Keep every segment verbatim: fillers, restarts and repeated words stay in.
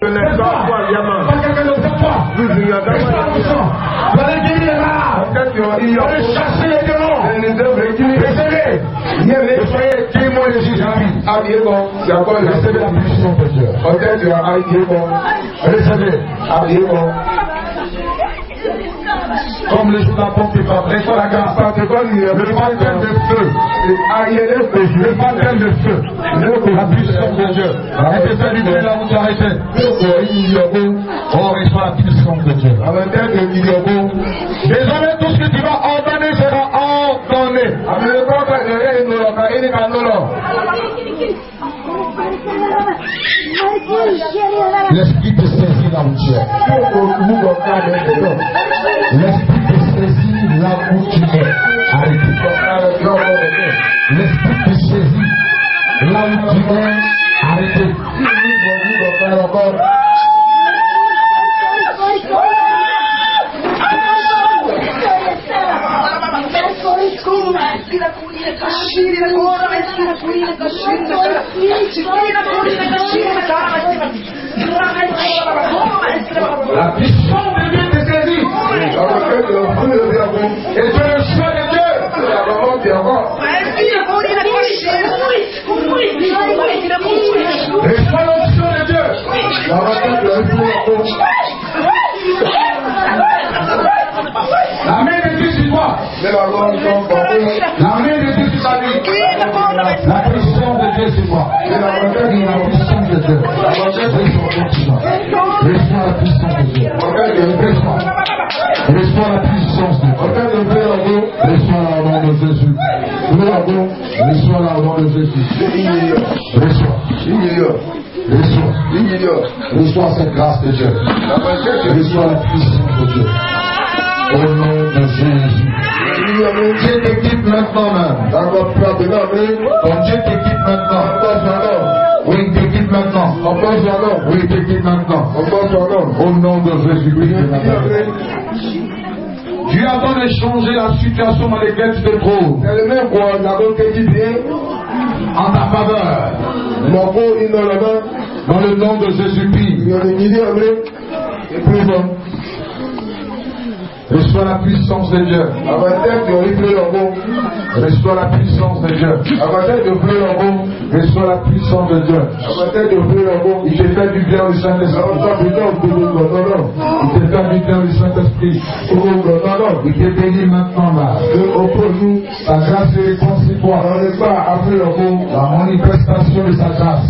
Ne laisse pas quelqu'un de toi. Vous allez guérir les malades. Vous allez chasser les démons. Recevez. Soyez témoins de Jésus-Christ. Recevez la puissance de Dieu. Recevez. Comme le jour de la Pentecôte, reçois la grâce. Le baptême de feu. Le baptême de feu. La puissance de Dieu. Et tes amis, là où tu arrêtais. Oh, reçois la puissance de Dieu. Désormais, tout ce que tu vas ordonner sera ordonné. L'esprit te saisit là où tu es. L'esprit te saisit là où tu es. Arrêtez. L'esprit te saisit là où tu es. Arrêtez. La puissance de Dieu te saisit. Et tu es le choix de Dieu. Reçois l'onction de Dieu. La main de Dieu sur toi. La main de Dieu sur ta vie. La puissance de Dieu sur toi. La puissance de Dieu. Reçois la puissance de Dieu. Reçois. Reçois la puissance de Dieu. Reçois la nom de Jésus. Reçois la nom de Jésus. Reçois. Reçois. Reçois cette grâce de Dieu. Reçois la puissance de Dieu. Au nom de Jésus. Dieu t'équipe maintenant même. Ton Dieu t'équipe maintenant. Oui, il t'équipe maintenant. Oui, il t'équipe maintenant. Au nom de Jésus-Christ. Dieu attend de changer la situation dans laquelle tu te trouves. En ta faveur. Dans le nom de Jésus-Christ. Reçois la puissance de Dieu. Reçois la puissance de Dieu. Reçois la puissance de Dieu. Il te fait du bien au Saint-Esprit. Il te fait du bien au Saint-Esprit. Il te bénit maintenant là. Sa grâce est contre toi. La manifestation de sa grâce.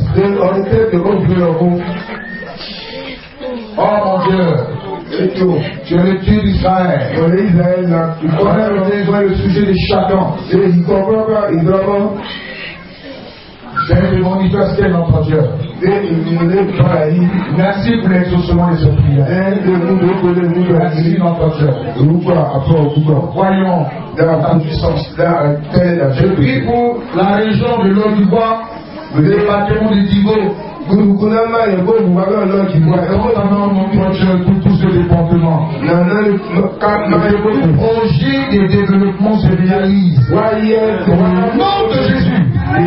Oh mon Dieu. Tu es le Dieu d'Israël. Tu connais le besoin et le sujet de chacun. C'est de manifester notre Dieu. Merci pour l'exaucement de cette prière. Merci notre Dieu. Voyons dans la puissance. Je prie pour la région de l'Oliva, le département du Divo. Pour tous ces départements, le projet de développement se réalise au nom de Jésus.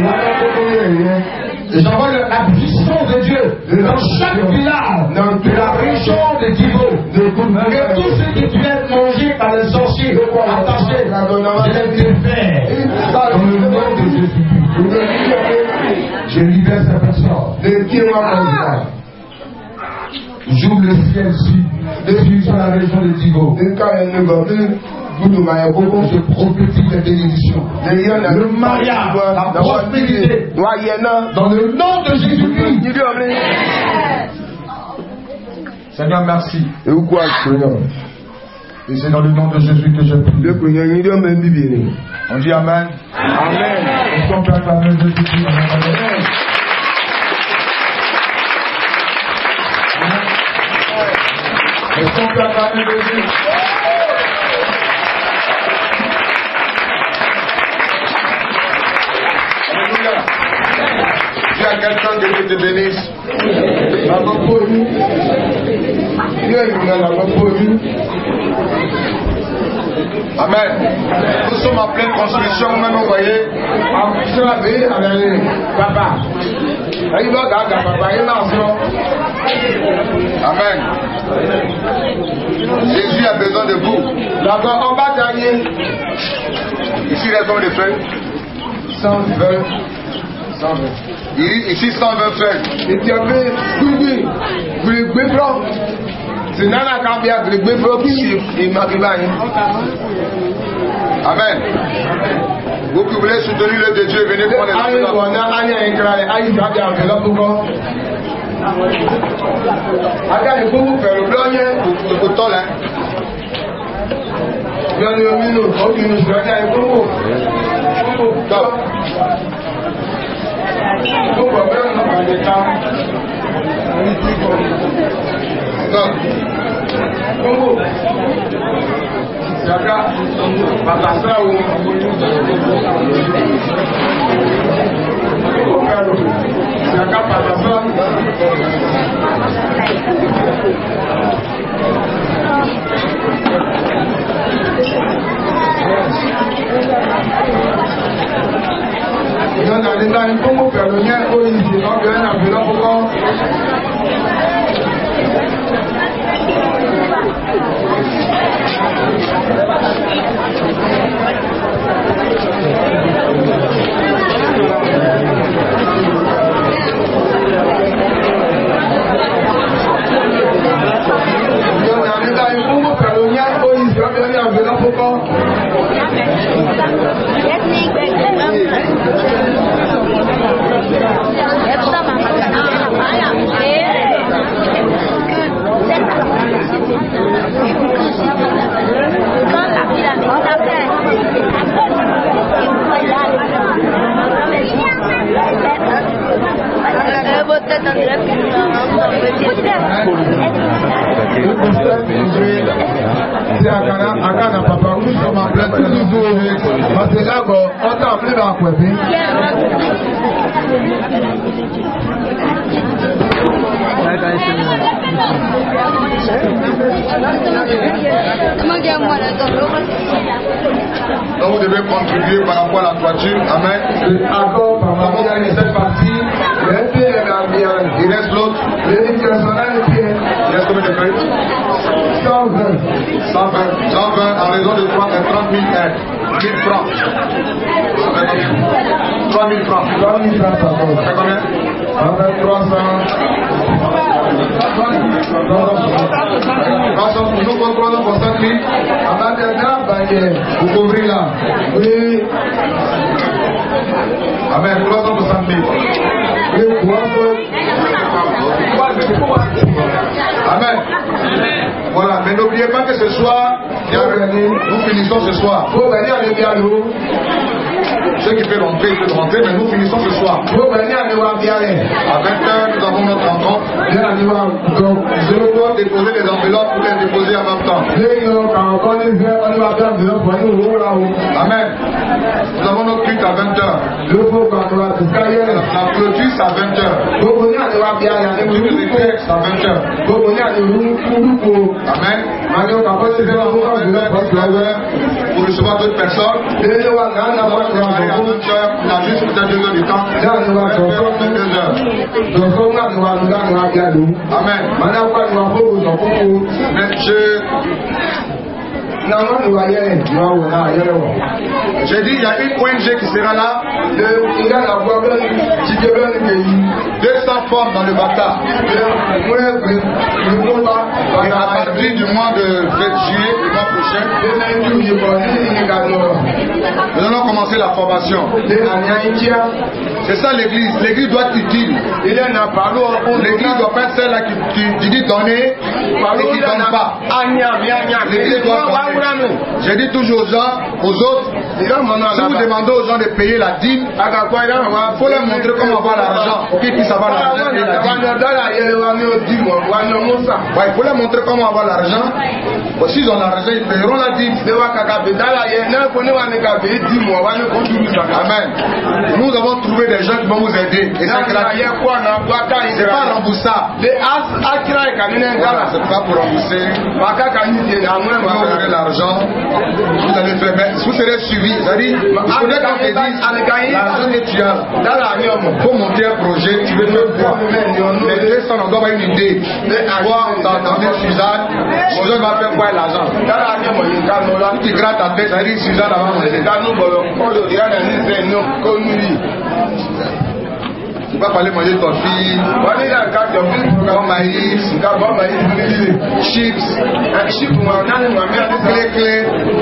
Et j'envoie la puissance de Dieu dans chaque village de la région de Divo. Que tous ceux qui viennent manger par les sorciers attachés, je les défais dans le nom de Jésus. Je libère ces personnes. J'ouvre le ciel ici, sur la région de Divo. Je prophétise les bénédictions, le mariage, la prospérité, dans le nom de Jésus-Christ. Seigneur, merci. Et c'est dans le nom de Jésus que je prie. On dit Amen. Amen. Est-ce qu'on peut acclamer Jésus-Christ? Amen. Est-ce qu'on peut acclamer Jésus? Dieu a quelqu'un qui te bénisse. La main pour nous. Dieu a la main pour nous. Amen. Nous sommes en pleine construction, même vous voyez. Papa. Il va papa, il est debout. Là-bas, en bas dernier. Ici, les hommes de feuilles. cent vingt. cent vingt. Ici, cent vingt feuilles. Et tu as fait, oui, oui, vous les béblancs. C'est Nana Kambia, vous les béblancs qui est Mariba. Amen. Vous qui voulez soutenir le de Dieu, venez prendre les enveloppes. Aga ìgbówó pẹ̀lú lọ́yẹ́ òkútọ́ lẹ́. Lọ́ni omi lò, ó kìí ní ṣọ́jà ìgbówó. Tọ́. Gbogbo ọ̀pẹ́ ọ̀nà pàdé ká. Tọ́. Gbogbo. Ìjàgá, bàtà sáwò. Gbogbo pẹ̀lú. Ìjàgá bàtà sáwò. Ìjọba àdídá ní tó mú pẹ̀lú yẹn ó yìí sí lọ́gbẹ̀ ẹ̀ nàbí lọ́pùpọ̀. Ìjọba àdídá ní tó mú pẹ̀lú yẹn ó yìí sí lọ́gbẹ̀ ẹ̀ nàbí lọ́pùpọ̀. C'est à Ghana, à Ghana, papa, nous sommes en pleine toujours. Parce que là, on t'a appelé dans quoi, bien? Donc vous devez contribuer par rapport à la toiture. Amen. Encore, papa, il y a une cette partie. Le pied est dans le bien. Il reste l'autre. Le personnel est pied. Il reste combien de feuilles? cent vingt. cent vingt. cent vingt en raison de trente mille francs. trois mille francs. trois mille francs, papa. Ça fait combien? Ça fait trois cents. Nous contrôlons pour cent mille. Vous couvrez là. Oui. Amen. trois cent soixante mille. Amen. Voilà, mais n'oubliez pas que ce soir, nous finissons ce soir. Ceux qui peuvent rentrer, ils peuvent rentrer, mais nous finissons ce soir. À vingt heures, nous avons notre rencontre. Je dois déposer les enveloppes pour les déposer en même temps. Amen. Nous avons notre culte à vingt heures. La clôture, c'est à vingt heures. Le culte de Christ, c'est à vingt heures. Amen. Pour recevoir d'autres personnes. On a juste peut-être deux heures du temps. deux heures. Amen. Mais je... J'ai dit, il y a une O N G qui sera là. deux cents femmes dans le Bata. Et à partir du mois de juillet, le mois prochain, nous allons commencer la formation. C'est ça l'église. L'église doit être utile. L'église doit pas être celle-là qui, qui, qui dit donner et qui ne donne pas. L'église doit donner. J'ai dit toujours aux gens, aux autres, si vous demandez aux gens de payer la dîme, il faut leur montrer comment avoir l'argent pour qu'ils puissent avoir l'argent. Ouais, il faut leur montrer comment avoir l'argent. Bon, s'ils ont l'argent, ils paieront la dîme. Amen. Nous avons trouvé des gens qui vont vous aider. Et c'est gratuit. C'est pas remboursable. Voilà, c'est pas pour rembourser. Vous aurez l'argent. Vous allez faire. Mais vous serez suivi. C'est-à-dire, il faudrait qu'on te dise l'argent que tu as. Il faut monter un projet. Tu veux faire quoi? Les deux cents, on doit avoir une idée. fois, tu as entendu Suzanne, Suzanne va faire quoi l'argent? Tu grattes ta tête, ça veut dire Suzanne va manger. Tu vas pas aller manger ton fille, bon maïs, chips, clé clé,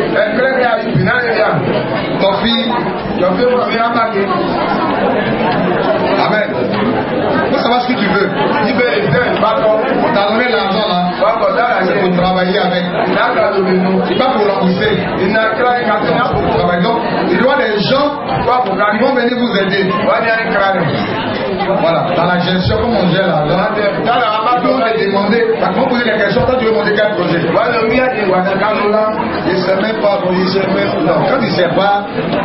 ton fille. Amen. Faut savoir ce que tu veux. On t'a donné l'argent là, c'est pour travailler avec. C'est pas pour rembourser. Donc, il doit des gens qui vont venir vous aider. Voilà, dans la gestion, comme on gère l'argent, ils vont te demander, ils vont poser des questions, quand tu veux monter quel projet. Il ne sait même pas, il ne sait même pas. Quand il ne sait pas,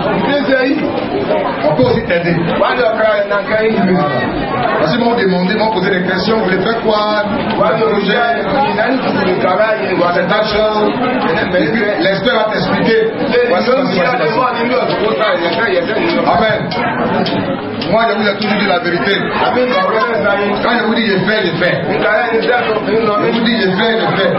on peut aussi t'aider. Parce qu'ils m'ont demandé, ils m'ont posé des questions, vous voulez faire quoi? Le projet, cette action, l'expert va t'expliquer. Amen. Moi, je vous ai toujours dit la vérité. Quand je vous dis je fais, je fais. Je vous dis je fais, je fais.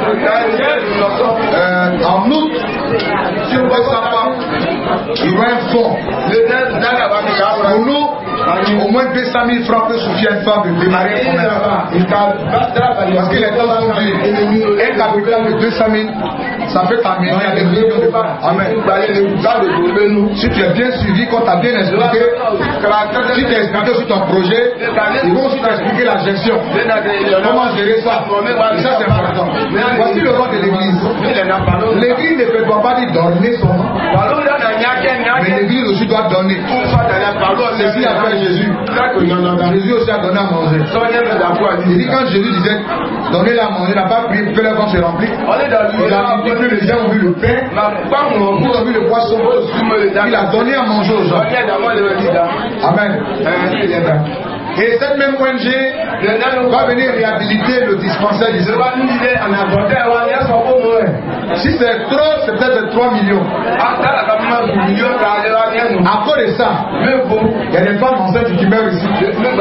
Euh, en août, sur le sapin, il y aura un fonds. Pour nous, au moins deux cent mille francs peut suffire à une femme de démarrer un commerce. Parce que les temps sont durs. Un capital de deux cent mille, ça peut t'amener à des millions de francs. Amen. Si tu es bien suivi, quand tu as bien expliqué, si tu as expliqué sur ton projet, ils vont aussi t'expliquer la gestion. Comment gérer ça? Et ça, c'est important. Voici le roi de l'église. L'église ne peut pas dire donner son nom. Mais l'église aussi doit donner. C'est ce qu'il a fait Jésus. Jésus aussi a donné à manger. Il dit quand Jésus disait donner à manger, il n'a pas pris que les vents se remplissent. Il a dit que les gens ont vu le pain, ils ont vu le poisson. Il a donné à manger aux gens. Amen. Et cette même O N G va venir réhabiliter le dispensaire du Seigneur. Si c'est trop, c'est peut-être trois millions. À cause de ça, il y a des femmes enceintes qui meurent ici.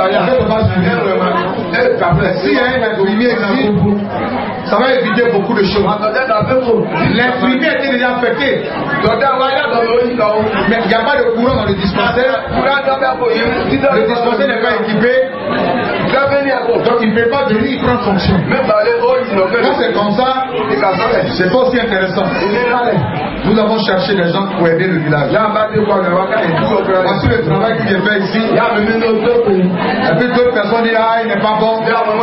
S'il y a un infirmier ici, ça va éviter beaucoup de choses. L'infirmier était déjà affecté. Mais il n'y a pas de courant dans le dispensaire. Le dispensaire n'est pas équipé. Donc il ne peut pas venir, il prend fonction. Quand c'est comme ça, c'est pas aussi intéressant. Nous avons cherché des gens pour aider le village. Voici le travail que j'ai fait ici. Et puis d'autres personnes disent ah il n'est pas bon.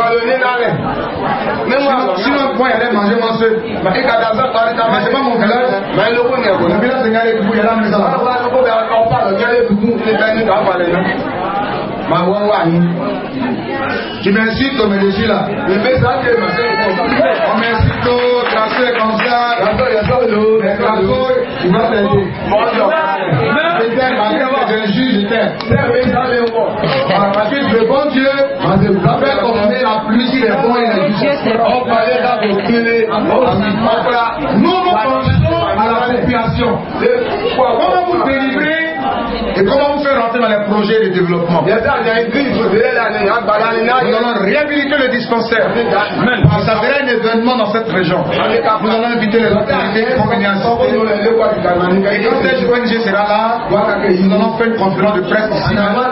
Sinon moi il allait manger mon seul. Mais c'est pas mon village. Mon village c'est Gale Boubou, il y a la maison là. Tu m'incites au médecin là. On m'incite au tracé comme ça. Il va t'aider. Je juge, je t'aime. Parce que le bon Dieu va faire tomber la pluie sur les bons et les justes. Nous nous pensons à la population. Comment vous délivrer et comment vous faire rentrer dans les projets de développement? Nous allons réhabiliter le dispensaire. Ça sera un événement dans cette région. Nous allons inviter les autorités qui vont venir assister. Et quand cette O N G sera là, nous allons faire une conférence de presse ici.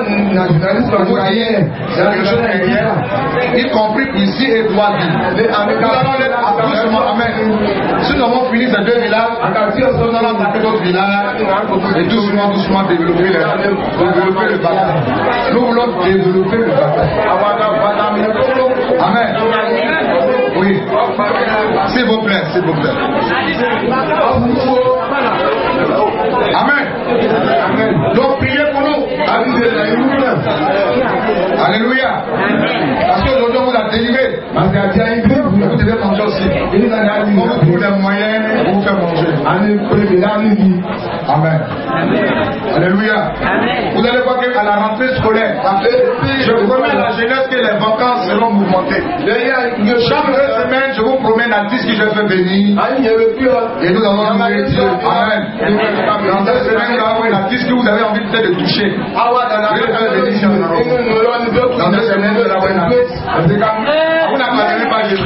Y compris ici et Douadi. Nous allons les doucement. Amen. Si nous avons fini ces deux villages, nous allons monter d'autres villages et doucement, doucement développer, les, développer le bataille. Nous voulons développer le bataille. Amen. Oui. S'il vous plaît, s'il vous plaît. Amen. Donc priez pour nous. Alléluia. Parce qu'aujourd'hui on vous a délivré. Vous devez manger aussi. On vous trouve les moyens pour vous faire manger. Amen. Alléluia. Vous allez voir qu'à la rentrée scolaire, je vous promets à la jeunesse que les vacances seront mouvementées. Chaque semaine, je vous promets un artiste que je vais venir. Et nous allons louer Dieu. Amen. Dans cette semaine, nous allons un artiste que vous avez envie peut-être de toucher. Dans deux semaines, nous allons un artiste. Vous n'appartenez pas à Jésus.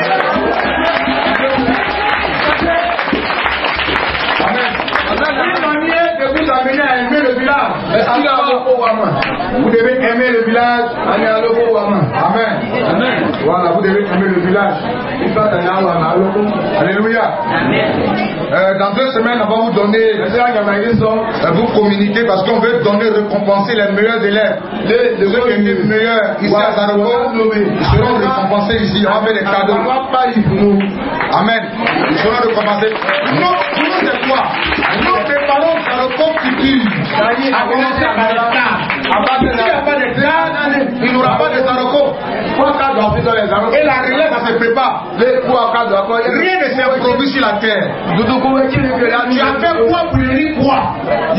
Amen. Une manière de vous amener à aimer le village. Vous devez aimer le village. Amen. Amen. Voilà, vous devez aimer le village. Alléluia. Euh, dans deux semaines, on va vous donner, euh, vous communiquer parce qu'on veut donner, récompenser les meilleurs élèves. Les, les ceux qui étaient meilleurs ici à Zaroko, ils seront récompensés ici. On va faire des cadeaux. Amen. Ils seront récompensés. Non, nous c'est quoi? Nous préparons Zaroko futur. À commencer par les stars. S'il n'y a pas de stars, il n'y aura pas de Zaroko. Et la relève, ça se prépare. Rien ne s'improvise sur la terre. Tu as fait quoi pour le riz quoi?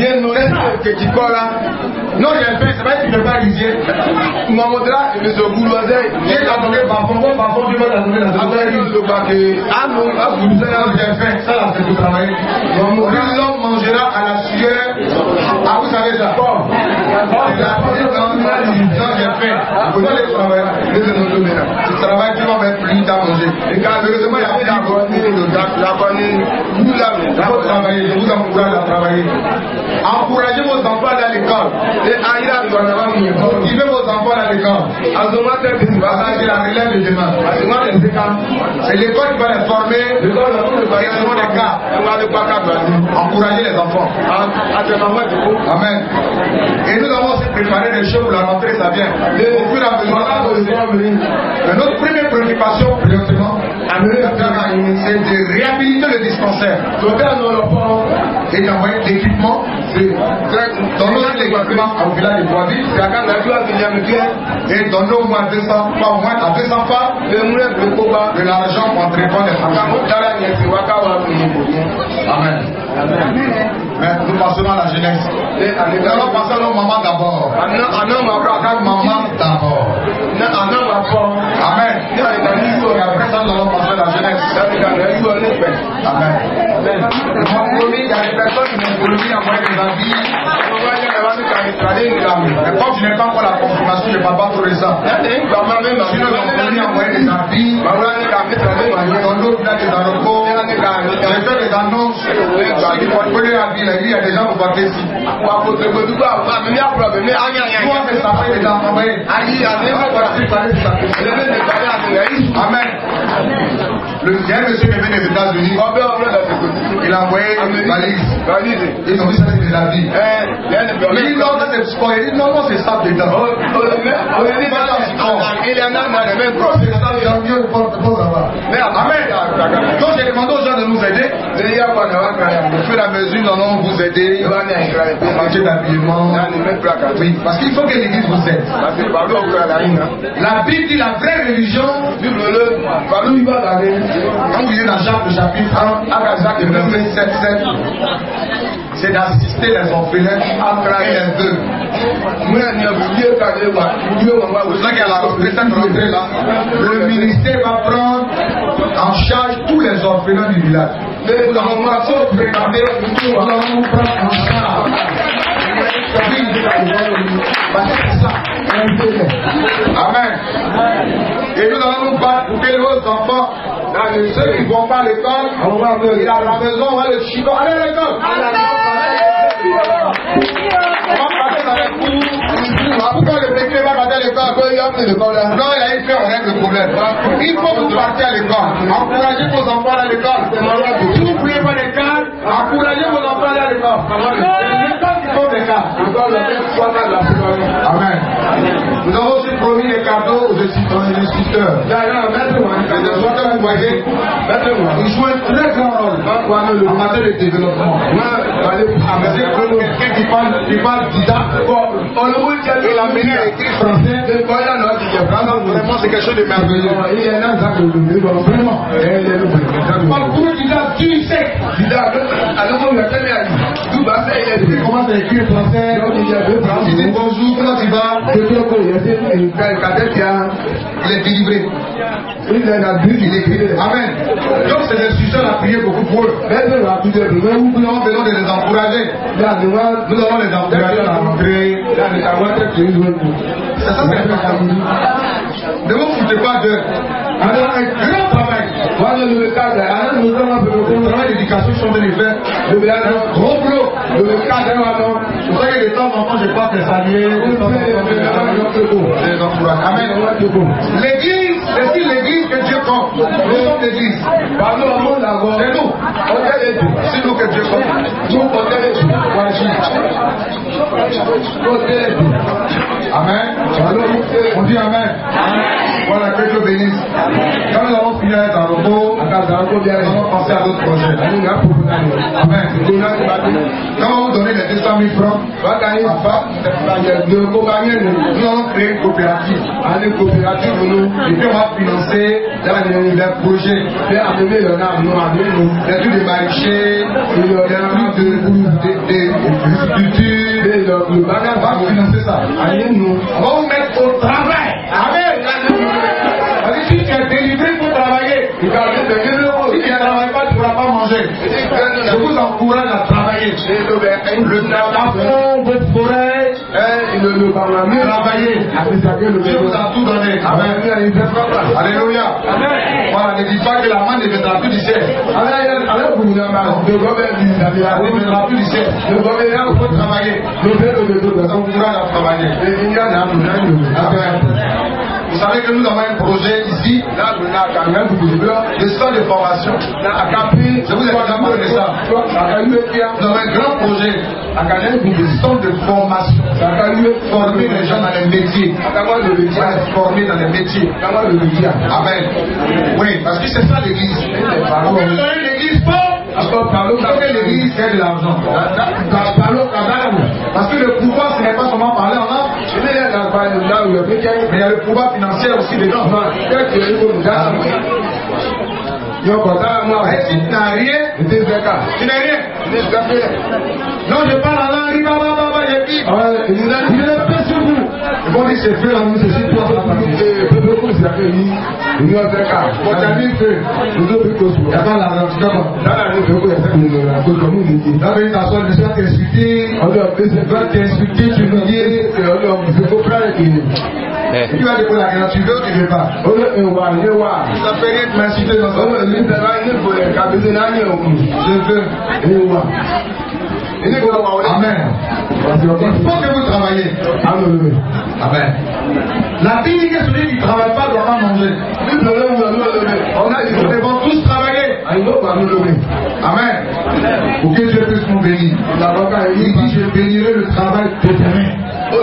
Non, j'ai fait, c'est vrai que tu ne peux pas riser. Dieu t'a donné bafon, bon bafon, Dieu va t'a donné la donné. Ah non, j'ai fait, ça là, c'est tout travail. L'homme mangera à la sueur. Ah, vous savez ça? Non, j'ai fait. Vous allez travailler. Tu travailles, tu vas mettre plus à manger. Et quand heureusement, il y a plus d'abonnés, vous travaillez, je vous encourage à travailler. Encouragez vos enfants à aller à l'école. Motivez vos enfants à l'école. C'est la relève de demain. C'est l'école qui va les former. Ils seront des cas. Encouragez les enfants. Amen. Et nous avons aussi préparé des choses pour la rentrée, ça vient. Au fur et à mesure, mais notre première préoccupation, présentement, c'est de réhabiliter le dispensaire. Et d'envoyer de l'équipement. Donner l'équipement au village de Boisville. Et donner au moins deux cents, pas au moins à deux cents fois de l'argent pour entreprendre des fonctions. Amen. Mais nous passons à la jeunesse. Nous allons passer à nos mamans d'abord. Maman d'abord. Amen. Et après ça, nous allons passer à la jeunesse. Amen. Ils m'ont promis, il y a des personnes qui m'ont promis à moi des avis. Mais comme je n'ai pas encore la confirmation, je ne vais pas trouver ça. Sinon, ils m'ont promis à moi des avis. Dans l'autre, là, des aéroports. J'ai fait des annonces. Ceux qui vont trouver la ville, il y a des gens qui vont partir ici. Moi, c'est ça, c'est déjà envoyé. Amen. Le deuxième monsieur qui vient des États-Unis, il a envoyé une valise. Ils ont dit ça, c'est de la vie. Il dit non, ça c'est sport. Il dit non, non, c'est ça dedans. Il y en a dans les mêmes procès. Amen. Donc j'ai demandé aux gens de nous aider. Au fur et à mesure, nous allons vous aider. En matière d'habillement. Oui, parce qu'il faut que l'église vous aide. La Bible dit la vraie religion. Quand vous lisez dans Jacques le chapitre un, le verset sept sept, c'est d'assister les orphelins et les veuves. C'est ça qu'il y a la rentrée là. Le ministère va prendre en charge tous les orphelins du village. Nous allons préparer, nous allons prendre en charge. Amen. Et nous allons nous battre pour que nos enfants, ceux qui ne vont pas à l'école, il a la maison, on va le chico. Allez à l'école. On va parler avec vous. Pourquoi le petit va partir à l'école? Non, il a été, on règle le problème. Il faut que vous partiez à l'école. Encouragez vos enfants à l'école. Si vous ne voulez pas l'école, encouragez vos enfants à l'école. Amen. Nous avons aussi promis des cadeaux aux instituteurs. Les instituteurs, vous voyez, ils jouent un très grand rôle en matière de développement. Quelqu'un qui parle, qui parle didacte, il a mené à écrire français. Vraiment, c'est quelque chose de merveilleux. Vraiment. Pour le didacte, tu sais. Il commence à écrire français. Il dit bonjour, comment tu vas? Il est délivré. Il est écrit. Amen. Donc c'est des sujets à prier beaucoup pour eux. Nous avons besoin de les encourager. Nous allons les encourager à rentrer. C'est ça, c'est la famille. Ne vous foutez pas d'eux. Alors, un grand travail. Voilà le cadre. Alors, nous avons un travail d'éducation sur les faits. Le gros boulot. Le cadre. Vous savez, de temps en temps, je passe les saluer. Amen. L'église, c'est si l'église que Dieu compte. Nous sommes l'église. C'est nous. C'est nous que Dieu compte. Amen. On dit Amen. Voilà, que Dieu bénisse. Quand nous avons fini avec un repos, nous allons passer à d'autres projets. Amen. Quand on vous donne les deux cent mille francs, nous allons créer une coopérative. Une coopérative pour nous. Et puis on va financer les projets. Les trucs de maraîcher, les trucs de culture. On va financer ça. On va vous mettre au travail. Amen. Si tu es délivré pour travailler, si tu ne travailles pas, tu ne pourras pas manger. Je vous encourage à travailler. Le travail, votre forêt, travailler. Dieu vous a tout donné. Amen. Alléluia. Voilà, ne dis pas que la main ne viendra plus du ciel. Ne viendra plus du ciel. Il faut travailler. Je vous encourage à travailler. Vous savez que nous avons un projet ici, de centre de formation. Je vous ai déjà parlé de ça. Nous avons un grand projet, de centre de formation. Former les gens dans les métiers. Former dans les métiers. Amen. Oui, parce que c'est ça l'église. Vous avez l'église pauvre. Parce que l'église c'est de l'argent. Parce que le pouvoir ce n'est pas seulement parler en langue, mais il y a le pouvoir financier aussi dedans. Si tu n'as rien, tu n'as rien. Non, je parle en langue, il est pas sur vous. Ils vont dire c'est fait, c'est toi. Il y a pas l'argent, tu comprends? Là, il t'assoit, il va t'insulter, il va t'insulter, tu lui dis, tu vas déposer la question, tu veux ou tu ne veux pas? Ça fait rien de m'insulter dans ça. Je veux. Amen. Il faut que vous travaillez. Amen. La Bible dit que celui qui ne travaille pas ne doit pas manger. On a dit que nous devons tous travailler. Amen. Pour que Dieu puisse nous bénir. Il dit je bénirai le travail de tes mains.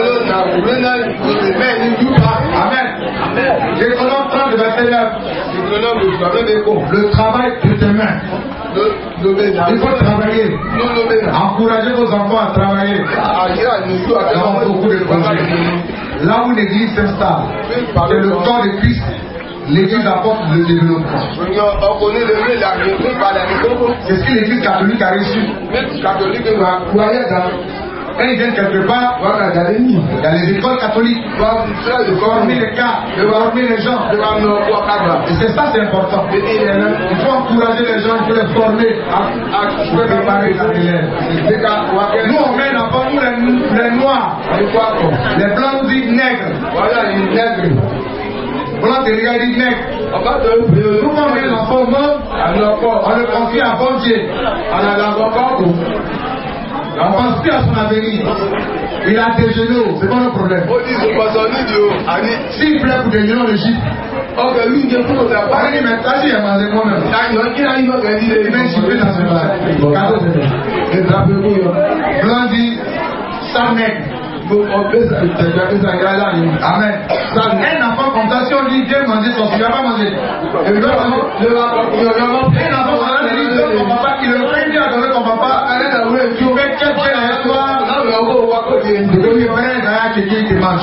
Amen. Deutéronome trente, verset neuf. Le travail de tes mains. Il faut travailler. Encouragez vos enfants à travailler. Nous avons beaucoup de projets. Là où l'église s'installe, c'est le corps de Christ. L'église apporte le développement. C'est ce que l'église catholique a reçu. Quand ils viennent quelque part, il y a les écoles catholiques, former les cas, former les gens. Et c'est ça, c'est important. Il faut encourager les gens, il faut les former, il faut préparer les élèves. Nous, on met l'enfant, nous, les noirs, les blancs nous disent nègres. Blanc et les gars disent nègres. Nous, on met l'enfant au monde, on le confie à bon Dieu. On ne pense plus à son avenir. Il a des genoux, c'est pas le problème. S'il plaît pour des genoux, le gîte. Il m'a dit, il m'a demandé moi-même. Il m'a dit, dans ce blanc dit, ça nègre. Amen. Un enfant comme ça, si on dit Dieu manger son fils, il ne va pas manger. Un enfant comme ça, il dit ton papa, il le fait bien donner ton papa. Tu fais quelqu'un avec toi. Tu peux lui faire un gars qui te mange.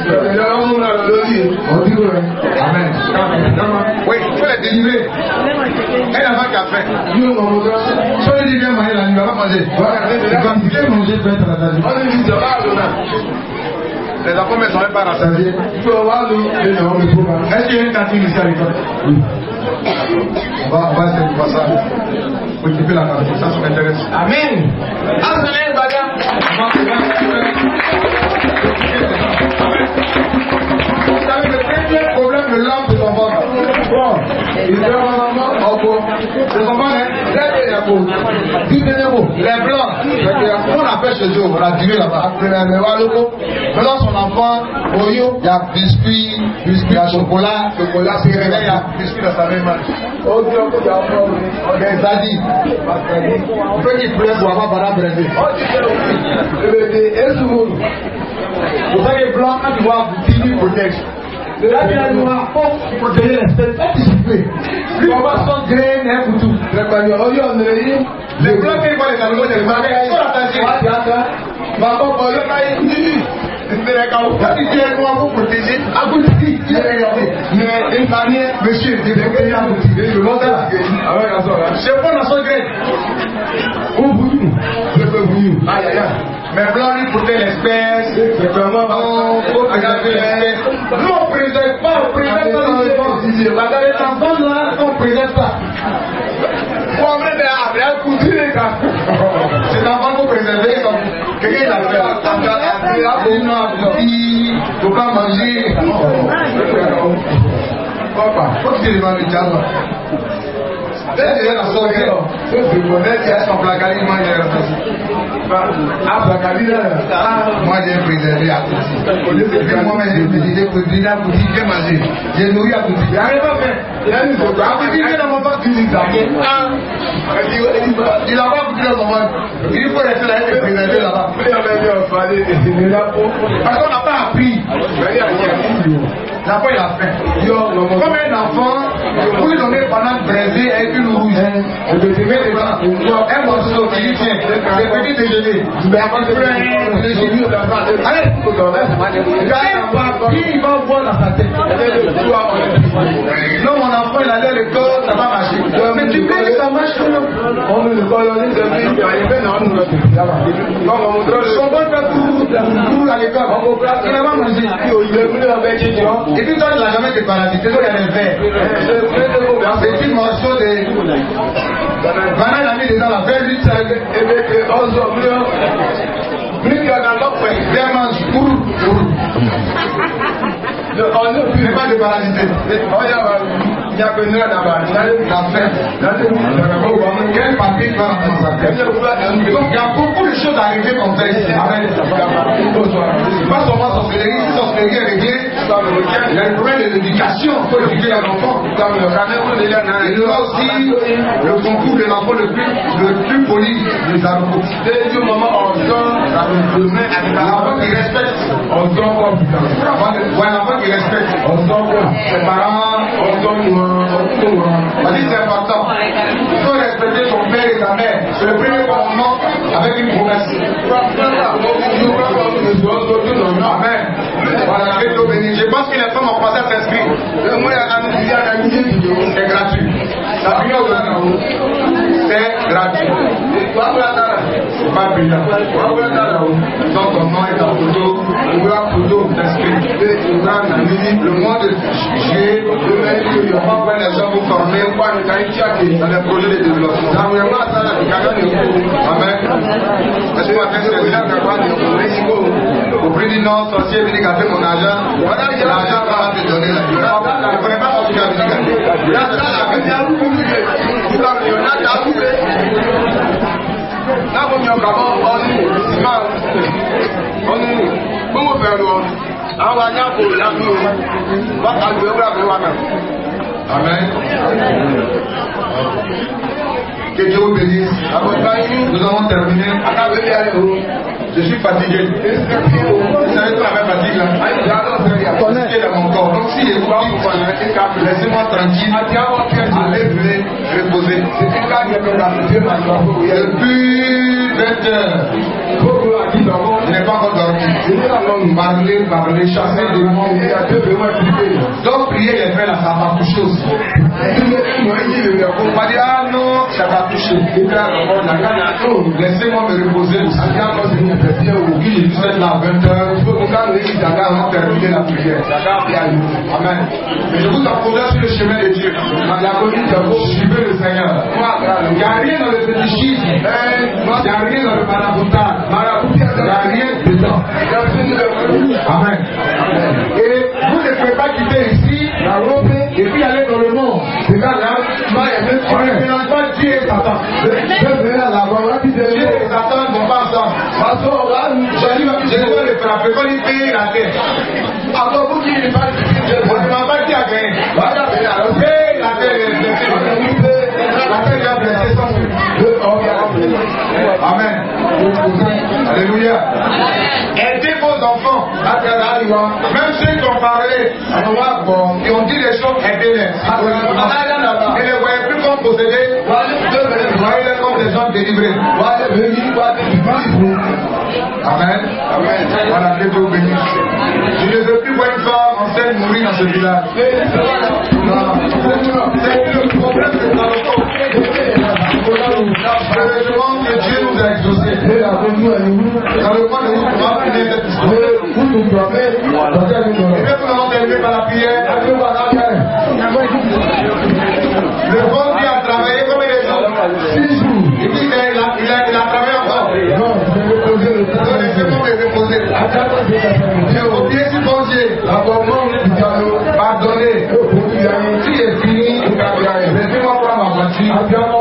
Amen. Oui, il faut les délivrer. Un enfant qui a faim. Si on lui dit bien manger, il ne va pas manger. Il va bien manger, il va être rassasié. Les enfants ne sont même pas rassasiés. Est-ce qu'il y a une cantine ici à l'école? Oui. On va, on va essayer de faire ça. Il faut occuper la cantine, ça, ça m'intéresse. Amen. Vous savez, le premier problème de l'homme, c'est son ventre. Bon, il fait vraiment en gros. C'est son bon, hein? Les blancs, on appelle chez eux, on a duré là-bas. Maintenant, son enfant, Oyo, il y a biscuit, biscuit, il y a chocolat, chocolat, c'est réveillé, il y a biscuit dans sa même main. Ok, ça dit. Il faut qu'il plaise pour avoir Bada Brésil. Vous savez, les blancs, quand tu vois Boutini Protect, là, tu as noir pour protéger l'espèce, participer. Lui, on va son grain, hein, pour tout. Les blancs, qui voient les animaux, les blancs, ils sont attachés. Maman, pour eux, quand tu dis noir pour protéger, à vous dire, il est regardé. Mais une manière, monsieur, il est regardé à vous dire, je l'entends. Je prends dans son grain. Où vous, je peux vous. Aïe, aïe, aïe. Mais blanc, lui, protège l'espèce. C'est vraiment bon. Faut préserver l'espèce. Nous, on ne préserve pas, on préserve pas les enfants. Les enfants, là, on ne préserve pas. Pour même après, un coup de les gars. C'est l'enfant qu'on préserver. Quelqu'un l'a fait. Il n'a pas il ne faut pas manger. Papa, faut que tu les manges, Diable. Elle la sortie. Elle son placard, il mange moi j'ai préservé à Kouti. Moi j'ai préservé Kouti. Là, Kouti, j'ai mangé. J'ai nourri à Kouti. Il n'y a rien à faire. Il n'a pas Kouti dans il n'a pas Kouti dans son monde. Il faut rester là et préserver là-bas. Parce qu'on n'a pas appris. L'enfant il a faim. Comme un enfant, vous lui donnez banane braisée avec une rouge. Un morceau qui lui tient. C'est petit déjeuner. Allez, il va voir dans sa tête. Non, mon enfant il allait à l'école, ça va marcher. Mais tu sais que ça marche. On ne le colonise de lui. Son bon fait tout à l'école. Il n'a pas mangé. Et puis toi, il n'a jamais été parasité, donc il y a des verres. C'est un petit morceau de banane, il a mis dedans la verre, lui, ça et bien, on se voit, lui, il y a dans l'autre, il mange pour, pour. On ne peut pas de parasité. Il y a que nous là-bas, il y a la faim. Quel papier va dans sa tête? Donc il y a beaucoup de choses à régler comme ça ici. Pas seulement sorcellerie, si sorcellerie est réglée, il y a le problème de l'éducation, il faut éduquer les enfants. Il y aura aussi le concours de l'enfant le plus, le plus poli des arbres. C'est du moment où l'enfant qui respecte, on se donne quoi putain. Ouais, l'enfant qui respecte, on se donne quoi. Ses parents, on se donne quoi. On dit c'est important. Il faut respecter son père et sa mère. C'est le premier commandement avec une promesse. Amen. Voilà, je pense que les femmes ont passé à s'inscrire. C'est gratuit. C'est gratuit. C'est pas brillant. Donc ton nom est en photo. On voit la photo t'inscrire. Le mois de juillet, on va voir les gens vous former dans les projets de développement. Amen. Au prix du nom, sorcier, venez gâter mon argent. L'argent va te donner la vie. Je ne connais pas ce qu'il a venir gâter. Amen. Que Dieu vous bénisse. Nous avons terminé. Je suis fatigué. Vous savez quoi la fatigue là? Fatigué dans mon corps. Donc si laissez-moi tranquille. Allez, venez reposer. Depuis vingt heures. Je n'ai pas encore dormi. Parler, parler, chasser des mots. Donc prier les frères là, ça va toucher aussi. On va dire ah non, ça va toucher. Laissez-moi me reposer aussi. J'ai dû être là à vingt heures. On va terminer la prière. Amen. Mais je vous apprendrai sur le chemin de Dieu. Suivez le Seigneur. Il n'y a rien dans le fétichisme. Il n'y a rien dans le maraboutage. Il n'y a rien dedans. Amen. Et vous ne pouvez pas quitter ici et Et puis aller dans le monde. C'est là, là, on ne mélange pas Dieu et Satan. Dieu et Satan ne vont pas ensemble. Je dois le frapper quand il paye la terre. Alors vous dites, il va ne m'a pas dit à gagner. La terre est blessée. La terre est blessée sans suite. Amen. Alléluia. Aidez vos enfants. Même ceux qui ont parlé, qui ont dit les choses, aidez-les. Et ne les voyez plus comme possédés, voyez-les comme des gens délivrés. Amen. Voilà, que Dieu bénisse. Je ne veux plus voir une femme enceinte mourir dans ce village. C'est le problème de la heureusement que Dieu nous a exaucés. Dans le coin de vous, on va finir cette histoire. Et bien, nous allons terminer par la prière. Le bon Dieu a travaillé comme il est jours. Six jours. Et puis, il a, il a, il a, il a travaillé encore. Non, je vais reposer le temps. Non, laissez-moi me reposer. J'ai oublié si bon Dieu. Pardonnez. Si est fini, laissez-moi prendre ma voiture.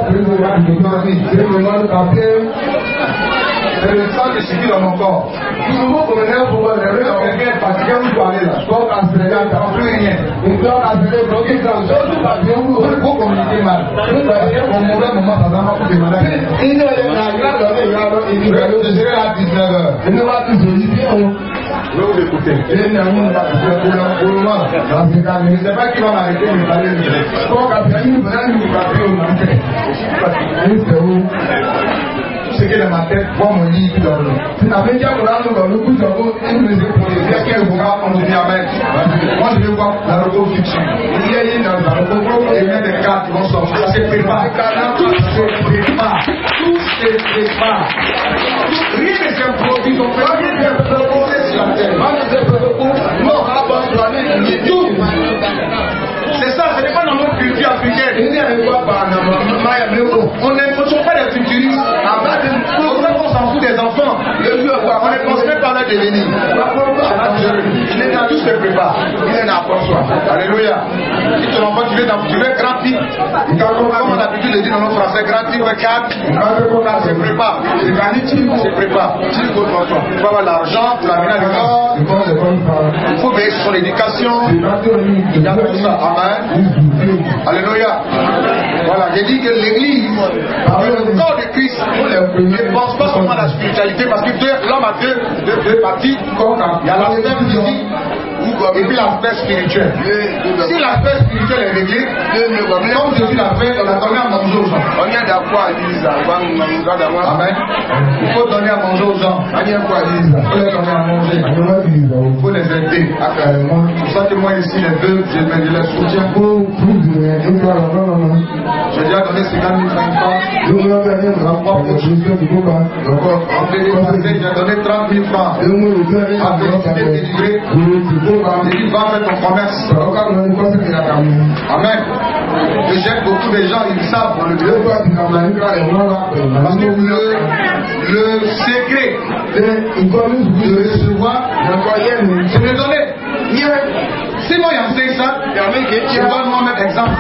C'est le sang qui circule dans mon corps. Tout le monde connaît un problème. Quelqu'un est fatigué, vous doit aller là. Donc, accélérer, il n'y a plus rien. Donc, accélérer, bloquer ça. Vous communiquez mal. Vous avez un mauvais moment, ça va vous demander. Il ne est pas grave, il y a une vidéo. Je serai là à dix-neuf heures. Il ne va plus se dire. Je vais vous écouter. Il n'y a rien pour le moment. Je ne sais pas qui va m'arrêter, mais va aller. Donc, après, il va aller vous frapper au manquet. C'est où? Ce qui est dans ma tête, moi mon lit, puis dans le. Tu n'avais qu'à me rendre dans le coup de l'eau, et me laisser pour les faire qu'elle vous va, on dit Amen. Moi je vais voir dans le coup futur. Il y a une dans le coup, et il y a des cartes qui vont sortir. Tout se prépare. Tout se prépare. Tout se prépare. Rien ne s'improvise. On fait rien de s'improviser sur la terre. Non, tout. C'est ça, ce n'est pas dans notre culture africaine. On ne sont pas des futuristes. On s'en fout des enfants. On ne pense même pas à leur devenir. Il est dans tout se prépare. Il est dans François. Alléluia. Si ton enfant, tu veux grandir. Comme on a l'habitude de dire dans notre français, grandir, regarde. Se prépare. Se prépare. Tu veux François. Tu vas avoir l'argent, tu vas venir à l'école. Il faut veiller sur son éducation. Il y a tout ça. Amen. Alléluia. Voilà, j'ai dit que l'église, le corps de Christ, ne pense pas seulement à la spiritualité, parce que l'homme a deux, deux, deux parties. Il y a l'aspect physique et puis l'aspect spirituel. Si l'aspect spirituel est réglé, comme Jésus l'a fait, on a donné à manger aux gens. Amen. Il faut donner à manger aux gens. Il faut les donner à manger. Il faut les aider. C'est pour ça que moi ici, les deux, je les soutiens. J'ai déjà donné cinquante mille francs. J'ai donné trente mille francs. À féliciter, délivrer. J'ai dit, va faire ton commerce. Amen. Et j'aime beaucoup de gens, ils savent pour le Dieu. Parce que le, le secret de recevoir, c'est de donner. Si moi j'enseigne ça, je donne moi-même exemple.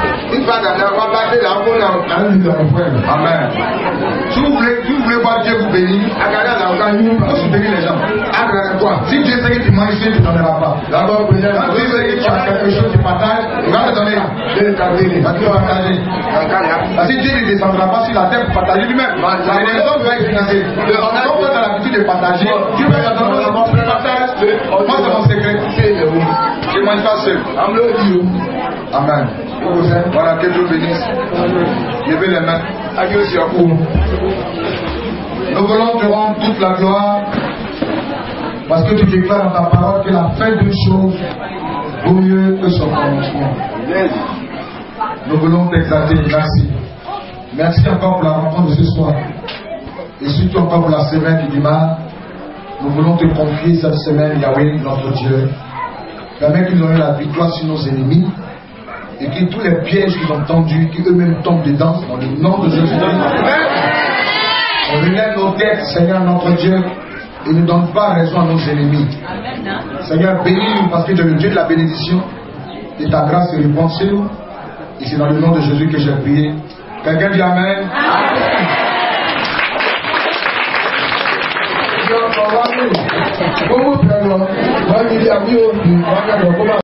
Amen. Si vous voulez, si vous voulez voir Dieu vous bénir, il faut soutenir les gens. Si Dieu sait que tu manges, tu ne donneras pas. Quand Dieu sait que tu as quelque chose, tu partages, il va te donner. Il va te partager. Si Dieu ne descendra pas sur la terre pour partager lui-même, les hommes vont financer. Comme tu as l'habitude de partager, Dieu va te donner mon partage. Moi, c'est mon secret. Je ne mange pas seul. Amen. Voilà, que Dieu bénisse. Levez les mains. Nous voulons te rendre toute la gloire parce que tu déclares dans ta parole que la fin d'une chose vaut mieux que son commencement. Nous voulons t'exalter. Merci. Merci encore pour la rencontre de ce soir. Et surtout encore pour la semaine du dimanche. Nous voulons te confier cette semaine, Yahweh, notre Dieu. Permets qu'ils aient la victoire sur nos ennemis et que tous les pièges qu'ils ont tendus, qu'eux-mêmes tombent dedans, dans le nom de Jésus-Christ. On relève nos têtes, Seigneur notre Dieu, et ne donne pas raison à nos ennemis. Seigneur, bénis-nous parce que tu es le Dieu de la bénédiction. et ta grâce se répande sur nous. Et c'est dans le nom de Jésus que j'ai prié. Quelqu'un dit Amen. Amen. Gbogbo pẹ̀lú wọ́n ní ilé àbí òbí wọ́n kẹ́kọ̀ọ́ kó máa